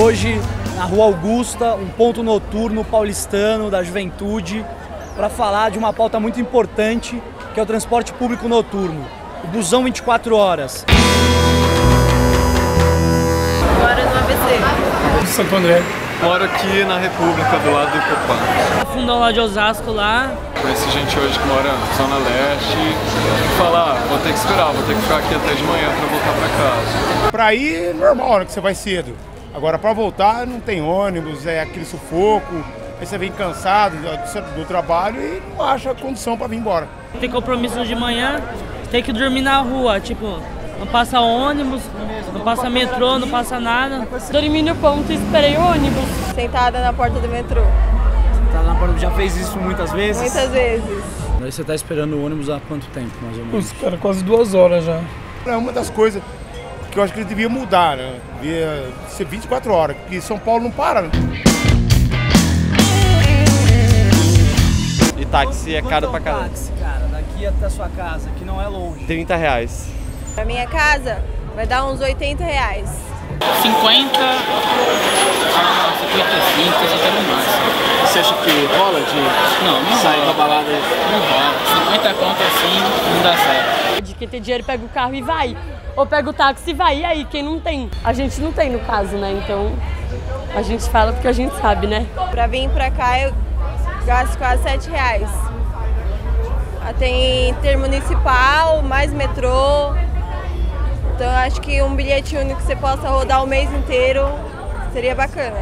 hoje na Rua Augusta, um ponto noturno paulistano da juventude, para falar de uma pauta muito importante, que é o transporte público noturno, o busão 24 horas. Moro no ABC. Santo André. Moro aqui na República, do lado do Copan. Fundão lá de Osasco lá. Conheci gente hoje que mora na Zona Leste e falar, vou ter que esperar, vou ter que ficar aqui até de manhã para voltar para casa. Pra ir é normal, hora que você vai cedo. Agora pra voltar não tem ônibus, é aquele sufoco. Aí você vem cansado do trabalho e não acha condição pra vir embora. Tem compromisso de manhã, tem que dormir na rua, tipo, não passa ônibus, não passa metrô, não passa nada. Dormi no ponto e esperei o ônibus. Sentada na porta do metrô. Sentada na porta, já fez isso muitas vezes? Muitas vezes. Aí você tá esperando o ônibus há quanto tempo, mais ou menos? Cara, quase 2 horas já. É uma das coisas que eu acho que ele devia mudar, né? Devia ser 24 horas, porque São Paulo não para, né? E táxi é caro pra caramba. Táxi, cara, daqui até a sua casa, que não é longe. R$30. Pra minha casa vai dar uns R$80. 50 a 55, até no máximo. Você acha que rola de Não sair rola. pra balada? Não rola. 50 conto assim, não dá certo. De quem tem dinheiro pega o carro e vai. Ou pega o táxi e vai. E aí, quem não tem? A gente não tem no caso, né? Então, a gente fala porque a gente sabe, né? Pra vir pra cá eu gasto quase R$7. Tem intermunicipal, mais metrô. Então eu acho que um bilhete único que você possa rodar o mês inteiro seria bacana.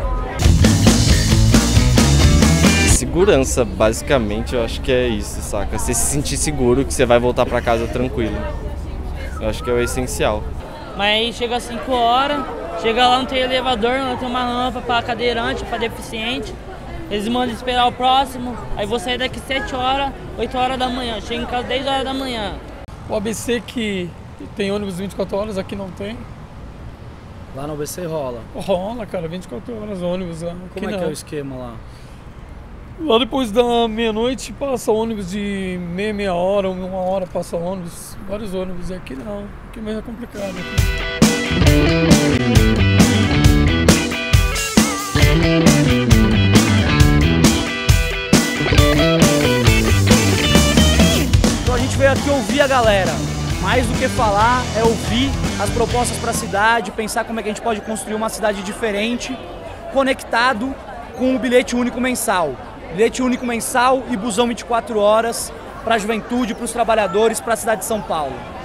Segurança, basicamente, eu acho que é isso, saca? Você se sentir seguro que você vai voltar pra casa tranquilo. Eu acho que é o essencial. Mas aí chega às 5 horas, chega lá, não tem elevador, não tem uma rampa para cadeirante, para deficiente. Eles mandam esperar o próximo, aí vou sair daqui 7 horas, 8 horas da manhã, chego em casa 10 horas da manhã. O ABC que tem ônibus 24 horas, aqui não tem. Lá no ABC rola. Rola, cara, 24 horas ônibus lá. Como é que é o esquema lá? Lá depois da meia-noite passa ônibus de meia hora, 1 hora passa ônibus, vários ônibus. E aqui não, aqui mesmo é complicado. Então a gente veio aqui ouvir a galera. Mais do que falar, é ouvir as propostas para a cidade, pensar como é que a gente pode construir uma cidade diferente, conectado com o bilhete único mensal. Bilhete único mensal e busão 24 horas para a juventude, para os trabalhadores, para a cidade de São Paulo.